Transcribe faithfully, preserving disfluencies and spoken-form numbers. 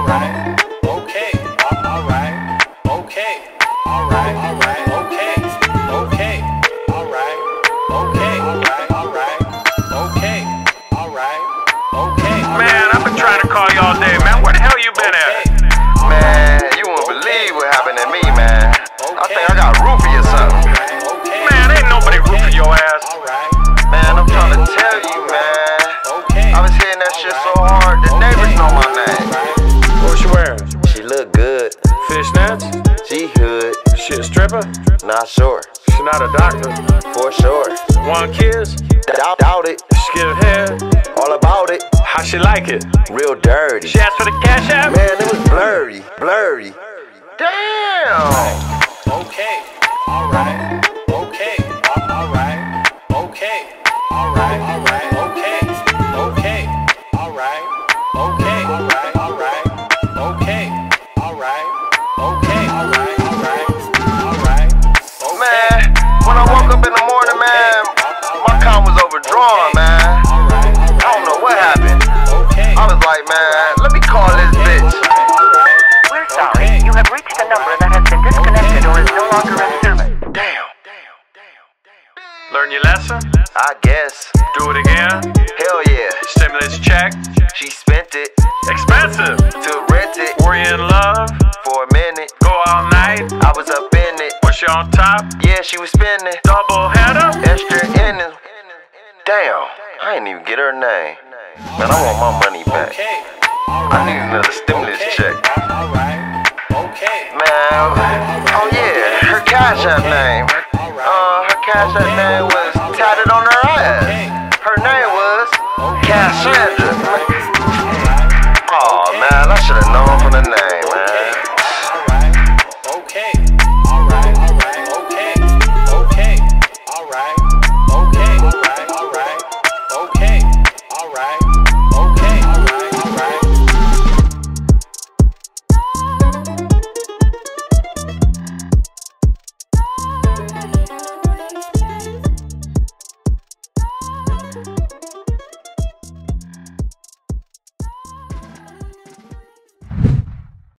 alright, okay, alright, okay, alright, alright, okay, okay, alright, okay, alright, alright, okay, alright, okay. Man, I've been trying to call you all day, man. Where the hell you been at? Man, you won't believe what happened to me, man. I think I got roofie or something. Man, ain't nobody roofing your ass. Man, I'm trying to tell you, man. I was hearing that shit so hard, the neighbors know my name. What she wearing? She look good. Fishnets? She hood. She a stripper? Not sure. She not a doctor. For sure. Want kids? Doubt, doubt it. She give head? All about it. How she like it? Real dirty. She asked for the cash app? Man, it was blurry. Blurry. Damn. Okay, alright, okay, alright, okay, alright, alright, okay, okay, alright, okay, alright, alright, okay, alright, okay, alright, alright, alright, Man, when I woke up in the morning, man, my account was overdrawn, man. I don't know what happened. I was like, man, let me call this bitch. We're sorry, you have reached a number that has been disconnected or is no longer in service. Damn. Learn your lesson? I guess. Do it again? Hell yeah. Stimulus check? She spent it Expensive. to rent it Were you in love? for a minute. Go all night? I was up in it. Was she on top? Yeah, she was spending. Double header? Extra in it. Damn, I ain't even get her name. Man, I want my money back. okay, I need another stimulus check. alright, okay, Man, oh yeah, her Cash App name. Uh, her Cash App name was tatted on her ass. Her name was Cash App.